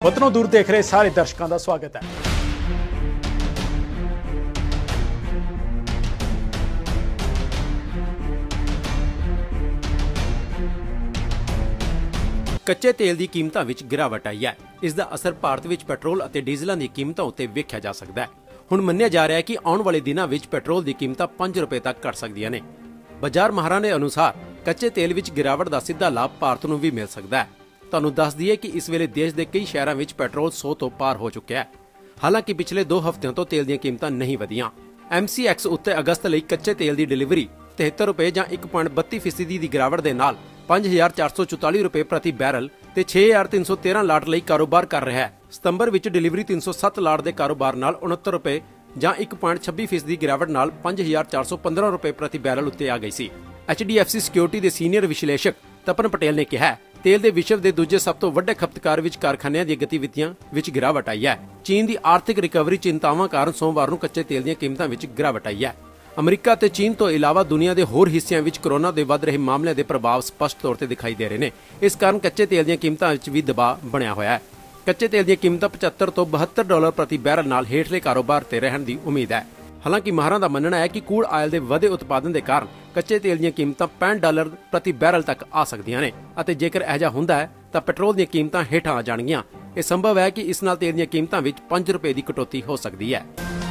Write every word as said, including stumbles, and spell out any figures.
वतनों दूर देख रहे सारे दर्शकों का स्वागत है। कच्चे तेल की कीमतों में गिरावट आई है। इसका असर भारत में पेट्रोल और डीजलों की कीमतों उत्ते वेख्या जा सकता है। हुण मन्निया जा रहा है कि आने वाले दिनों में पेट्रोल की कीमत पांच रुपए तक घट सकदियां ने। बाजार माहरां दे अनुसार कच्चे तेल में गिरावट का सीधा लाभ भारत नूं भी मिल सकता है। तुहानूं दस दईए कि इस वेले देश के कई शहरों में पेट्रोल सौ तो पार हो चुका है। हालांकि पिछले दो हफ्तों तो तेल दी कीमतां नहीं वधियां। एम सी एक्स उत्ते अगस्त लई कच्चे तेल की डिलीवरी तिहत्तर रुपए जां एक पॉइंट बत्ती फीसदी की गिरावट के नाल पांच हजार चार सौ चौताली रुपए प्रति बैरल ते छे हजार तीन सौ तेरह लाट लई कारोबार कर रहा है। सितंबर विच डिलीवरी तीन सौ सत्त लाट के कारोबार नाल उनहत्तर रुपए जां एक पॉइंट छब्बी फीसदी गिरावट नाल पांच हजार चार सौ पंद्रह रुपए प्रति बैरल उत्ते आ गई सी। H D F C securities के सीनियर विश्लेषक तपन पटेल ने कहा, तेल के विश्व के दूजे सब तो वड्डे खपतकार विच कारखानियां दी गतिविधियां विच गिरावट आई है। चीन की आर्थिक रिकवरी चिंतावां कारण सोमवार नूं कच्चे तेल दी कीमतां विच गिरावट आई है। अमरीका ते चीन तो इलावा दुनिया के होर हिस्सिਆਂ विच कोरोना के वध रहे मामलों के प्रभाव स्पष्ट तौर पर दिखाई दे रहे हैं। इस कारण कच्चे तेल दी कीमतां विच भी दबाव बनया होया है। कच्चे तेल दी कीमतां पचहत्तर तो बहत्तर डॉलर प्रति बैरल नाल हेठले कारोबार ते रहण दी उम्मीद है। हालांकि माहरां दा मनना है कि कूड़ आयल के वधे उत्पादन के कारण कच्चे तेल दी कीमतां पैंठ डॉलर प्रति बैरल तक आ सकदियां ने अते जेकर ऐजा हुंदा है तां पेट्रोल दी कीमतां हेठां आ जाणगीआं। यह संभव है कि इस नाल तेल दी कीमतां विच पांच रुपए की कटौती हो सकती है।